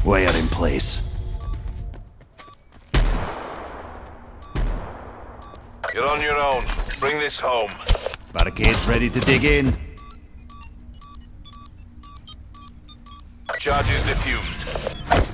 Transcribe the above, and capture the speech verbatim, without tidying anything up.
Wire in place. You're on your own. Bring this home. Barricades ready to dig in. Charges diffused.